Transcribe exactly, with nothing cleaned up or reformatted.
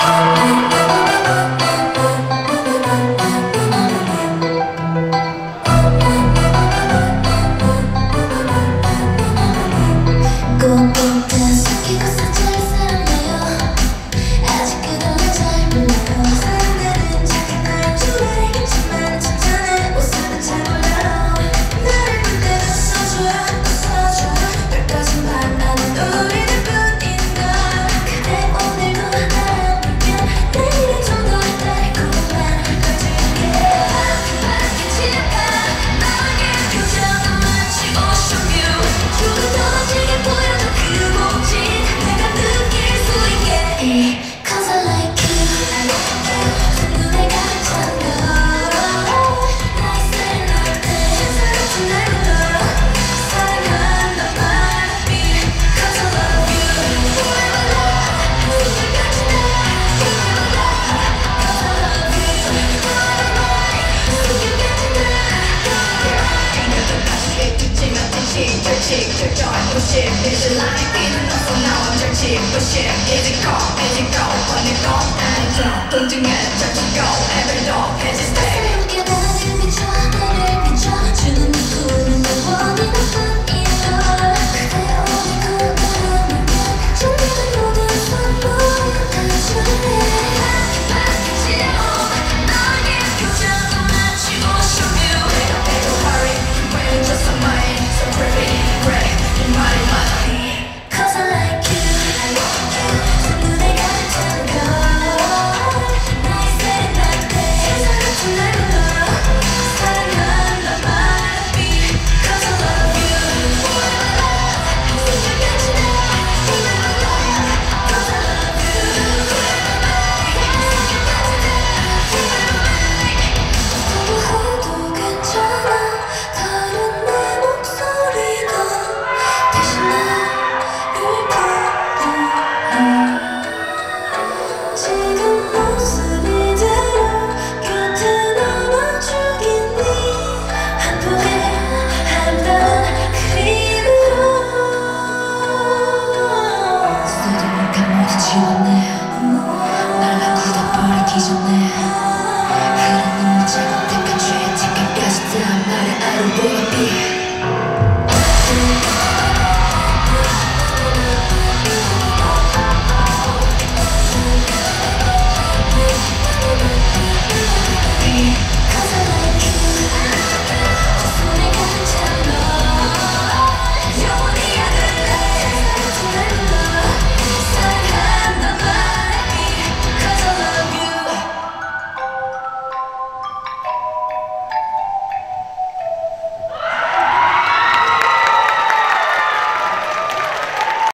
Shit, it's a line in so now I'm searching for shit. Is it go? Is it go? When it go? And it's not don't do it, just go. Every dog has its day. 새롭게 나를 비춰, 나를 비춰 주는 누구는 널 원하는 뿐이야. 그대 어디고 나라는 게 준비된 모든 선물을 가져해. 너의 표정을 맞추고 싶어. Better, better hurry. When it's just a mind, so pretty, great. Cause I like you, I like you. 손눈에 같은 걸 나의 생각 때 세상 같은 날 불러 사랑한단 말이. Cause I love you, forever love. 생각하지 마, forever love. Cause I love you, forever love. 생각하지 마, forever love. 너무 해도 괜찮아. 다른 내 목소리가 대신 나 지금 모습 이대로 곁에 남아주겠니. 한 번에 아름다운 그림으로 수두룩한 모두 지웠네. 날 가꾸다 버리기 전에